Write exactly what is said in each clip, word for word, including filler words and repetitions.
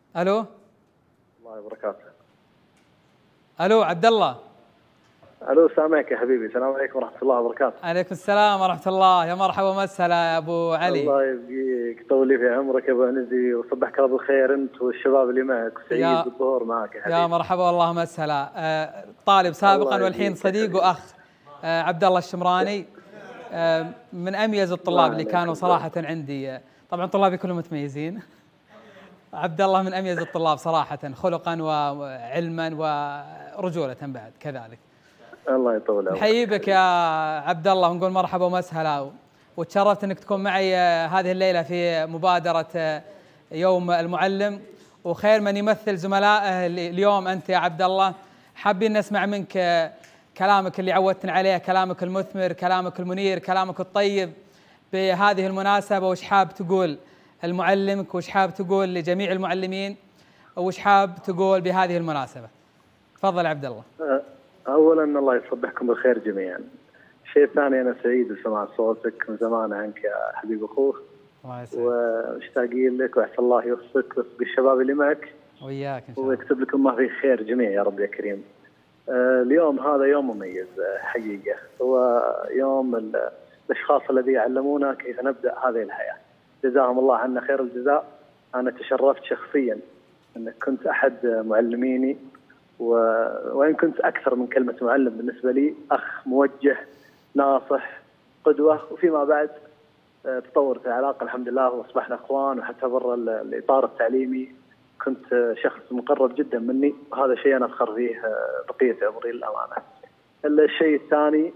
الو. الله وبركاته. الو عبد الله. الو سامعك يا حبيبي. السلام عليكم ورحمه الله وبركاته. عليكم السلام ورحمه الله. يا مرحبا ومسهلا يا ابو علي. الله يبقيك، طول لي في عمرك يا ابو عنزي، وصبحك الله بالخير انت والشباب اللي معك، سعيد بالظهور معك يا حبيبي. يا مرحبا والله مسهلا. آه طالب سابقا والحين صديق واخ. آه عبد الله الشمراني آه من اميز الطلاب اللي كانوا صراحه عندي. طبعا طلابي كلهم متميزين. عبد الله من اميز الطلاب صراحه، خلقا وعلما ورجوله بعد كذلك. الله يطول عمرك. نحيي بك يا عبد الله ونقول مرحبا ومسهلا، وتشرفت انك تكون معي هذه الليله في مبادره يوم المعلم، وخير من يمثل زملائه اليوم انت يا عبد الله. حابين نسمع منك كلامك اللي عودتنا عليه، كلامك المثمر، كلامك المنير، كلامك الطيب بهذه المناسبه. وش حاب تقول لمعلمك، وش حاب تقول لجميع المعلمين، وش حاب تقول بهذه المناسبه؟ تفضل يا عبد الله. اولا الله يصبحكم بالخير جميعا. شيء ثاني انا سعيد بسماع صوتك من زمان عنك يا حبيب اخوه، ومشتاقين لك، وعسى الله يوفقك ويوفق الشباب اللي معك وياك ان شاء الله، ويكتب لكم ما فيه خير جميع يا رب يا كريم. آه اليوم هذا يوم مميز حقيقه، هو يوم الاشخاص الذين علمونا كيف نبدا هذه الحياه، جزاهم الله عنا خير الجزاء. انا تشرفت شخصيا انك كنت احد معلميني، وإن كنت أكثر من كلمة معلم بالنسبة لي، أخ موجه ناصح قدوة، وفيما بعد تطورت العلاقة الحمد لله وأصبحنا أخوان، وحتى برا الإطار التعليمي كنت شخص مقرب جدا مني، وهذا شيء أنا أفخر فيه بقية عمري للأمانة. الشيء الثاني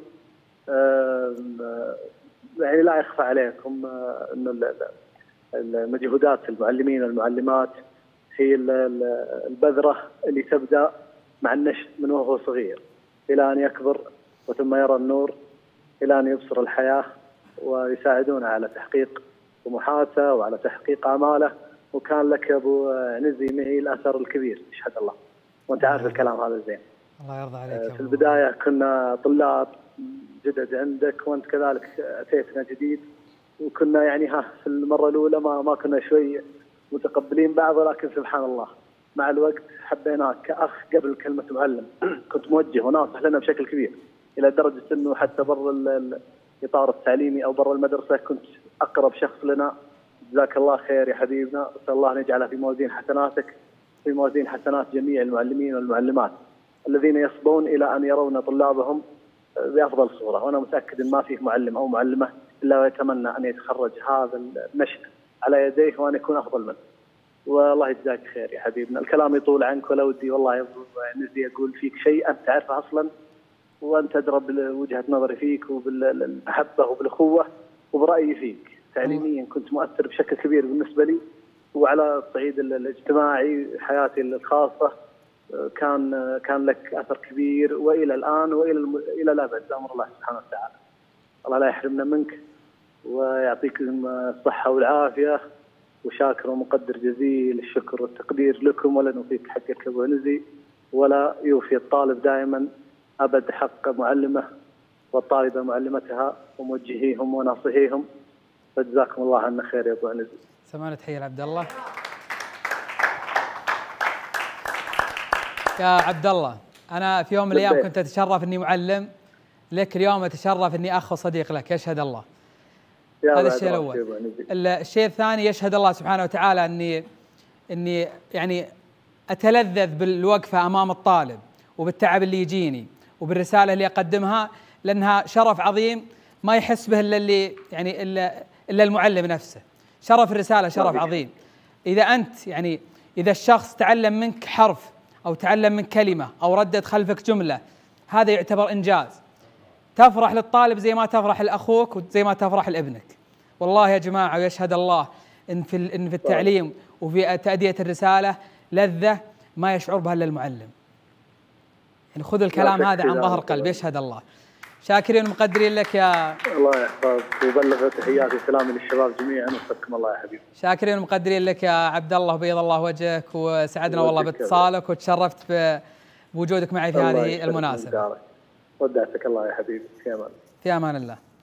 يعني لا يخفى عليكم أن المجهودات المعلمين والمعلمات هي البذرة اللي تبدأ مع النشء من وهو صغير إلى أن يكبر وثم يرى النور، إلى أن يبصر الحياة، ويساعدونه على تحقيق طموحاته وعلى تحقيق آماله. وكان لك يا أبو عنزي معي الأثر الكبير، يشهد الله، وأنت عارف الكلام هذا زين. الله يرضى عليك. في البداية كنا طلاب جدد عندك، وأنت كذلك أتيتنا جديد، وكنا يعني ها في المرة الأولى ما ما كنا شوي متقبلين بعض، ولكن سبحان الله مع الوقت حبيناك كأخ قبل كلمة معلم. كنت موجه وناصح لنا بشكل كبير، إلى درجة أنه حتى برا الإطار التعليمي أو برا المدرسة كنت أقرب شخص لنا. جزاك الله خير يا حبيبنا، أسأل الله أن يجعلها في موازين حسناتك، في موازين حسنات جميع المعلمين والمعلمات الذين يصبون إلى أن يرون طلابهم بأفضل صورة. وأنا متأكد أن ما فيه معلم أو معلمة إلا ويتمنى أن يتخرج هذا النشء على يديه وأن يكون أفضل منه. والله يجزاك خير يا حبيبنا. الكلام يطول عنك، ولا ودي والله يا نزي أقول فيك شيء أنت تعرفه أصلا، وأنت أدرى بوجهة نظري فيك وبالمحبة وبالأخوة وبرأيي فيك. تعليميا كنت مؤثر بشكل كبير بالنسبة لي، وعلى الصعيد الاجتماعي حياتي الخاصة كان كان لك أثر كبير، وإلى الآن وإلى إلى الأبد بأمر الله سبحانه وتعالى. الله لا يحرمنا منك ويعطيكم الصحة والعافية، وشاكر ومقدر جزيل الشكر والتقدير لكم. ولا نوفيك حقك يا ابو عنزي، ولا يوفي الطالب دائما ابد حق معلمه والطالبه معلمتها وموجهيهم وناصحيهم، فجزاكم الله عنا خير يا ابو عنزي. سمعنا تحيه لعبد الله. يا عبد الله، انا في يوم من الايام كنت اتشرف اني معلم لك، اليوم اتشرف اني اخ وصديق لك، يشهد الله. هذا الشيء الاول. الشيء الثاني، يشهد الله سبحانه وتعالى اني اني يعني اتلذذ بالوقفه امام الطالب وبالتعب اللي يجيني وبالرساله اللي اقدمها، لانها شرف عظيم ما يحس به الا اللي يعني الا الا المعلم نفسه. شرف الرساله شرف عظيم. اذا انت يعني اذا الشخص تعلم منك حرف او تعلم منك كلمه او ردد خلفك جمله، هذا يعتبر انجاز. تفرح للطالب زي ما تفرح لاخوك وزي ما تفرح لابنك. والله يا جماعه، ويشهد الله ان في ان في التعليم وفي تأدية الرساله لذه ما يشعر بها الا المعلم. يعني خذ الكلام هذا عن ظهر قلب، يشهد الله. شاكرين ومقدرين لك يا الله يحفظك، وبلغ تحياتي وسلامي للشباب جميعا، وفقكم الله يا حبيبي. شاكرين ومقدرين لك يا عبد الله، وبيض الله وجهك، وسعدنا والله باتصالك، وتشرفت بوجودك معي في هذه المناسبه. ودعتك الله يا حبيبي، في امان في امان الله.